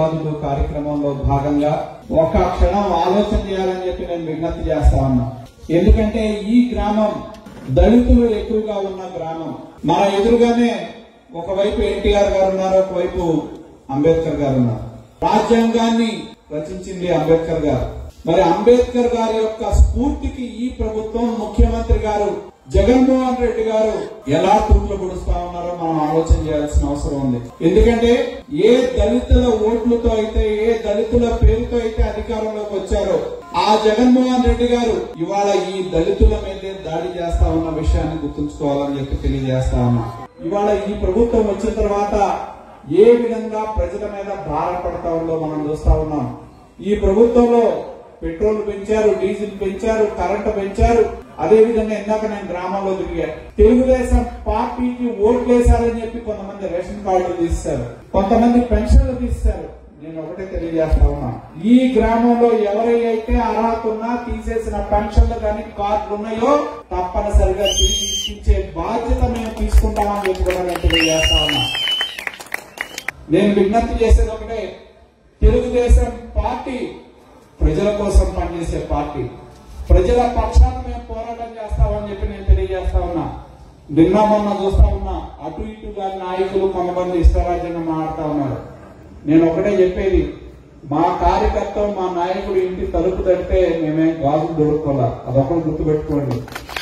బాదుడు కార్యక్రమంలో భాగంగా ఒక క్షణం ఆలోచన చేయాలని చెప్పి నేను విజ్ఞప్తి చేస్తా ఉన్నా. ఎందుకంటే ఈ గ్రామం దళితులు ఎక్కువగా ఉన్న గ్రామం. మన ఎదురుగానే ఒకవైపు ఎన్టీఆర్ గారు ఉన్నారు, ఒకవైపు అంబేద్కర్ గారు ఉన్నారు. రాజ్యాంగాన్ని రచించింది అంబేద్కర్ గారు. మరి అంబేద్కర్ గారి యొక్క స్ఫూర్తికి ఈ ప్రభుత్వం, ముఖ్యమంత్రి గారు జగన్మోహన్ రెడ్డి గారు ఎలా తూట్లు పొడుస్తా ఉన్నారో మనం ఆలోచన చేయాల్సిన అవసరం ఉంది. ఎందుకంటే ఏ దళితుల ఓట్లతో అయితే, ఏ దళితుల పేరుతో అయితే అధికారంలోకి వచ్చారో ఆ జగన్మోహన్ రెడ్డి గారు ఇవాళ ఈ దళితుల మీదే దాడి చేస్తా ఉన్న విషయాన్ని గుర్తుంచుకోవాలని చెప్పి తెలియజేస్తా ఉన్నా. ఇవాళ ఈ ప్రభుత్వం వచ్చిన తర్వాత ఏ విధంగా ప్రజల మీద భారం పడతా ఉందో మనం చూస్తా ఉన్నాం. ఈ ప్రభుత్వంలో పెట్రోల్ పెంచారు, డీజిల్ పెంచారు, కరెంటు పెంచారు. అదే విధంగా ఇందాక నేను గ్రామంలో తిరిగా, తెలుగుదేశం పార్టీకి ఓట్లేశారని చెప్పి కొంతమంది రేషన్ కార్డులు తీశారు, కొంతమంది పెన్షన్లు తీశారు. నేను ఒకటే తెలియజేస్తా ఉన్నా, ఈ గ్రామంలో ఎవరైతే అర్హత ఉన్నా తీసేసిన పెన్షన్లు కానీ కార్డులు ఉన్నాయో తప్పనిసరిగా తిరిగి ఇచ్చే బాధ్యత మేము తీసుకుంటామని చెప్పి కూడా నేను తెలియజేస్తా ఉన్నా. నేను విజ్ఞప్తి చేసేది ఒకటే, తెలుగుదేశం పార్టీ ప్రజల కోసం పనిచేసే పార్టీ. ప్రజల పక్షాన మేము పోరాటం చేస్తామని చెప్పి నేను తెలియజేస్తా ఉన్నా. నిన్న మొన్న చూస్తా ఉన్నా, అటు ఇటుగా నాయకులు కొంతమంది ఇష్టరాజ్యంగా మాట్లాడుతా ఉన్నారు. నేను ఒకటే చెప్పేది, మా కార్యకర్త మా నాయకుడు ఇంటి తలుపు తడితే మేమేం గాజులు దొరుకుకోవాలా, అదొకటి గుర్తుపెట్టుకోండి.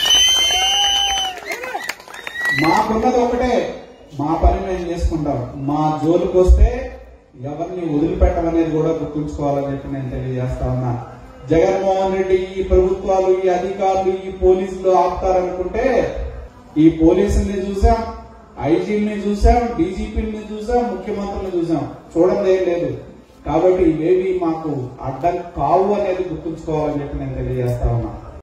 మాకున్నది ఒకటే, మా పని మేము చేసుకుంటాం. మా జోలికి వస్తే ఎవరిని వదిలిపెట్టమనేది కూడా గుర్తుంచుకోవాలని చెప్పి నేను తెలియజేస్తా ఉన్నా. జగన్మోహన్ రెడ్డి, ఈ ప్రభుత్వాలు, ఈ అధికారులు, ఈ పోలీసులు ఆపుతారనుకుంటే ఈ పోలీసుల్ని చూసాం, ఐజీని చూసాం, డీజీపీని చూసాం, ముఖ్యమంత్రిని చూసాం, చూడండి ఏం లేదు. కాబట్టి ఇవేవి మాకు అడ్డం కావు అనేది గుర్తుంచుకోవాలని చెప్పి నేను తెలియజేస్తా ఉన్నా.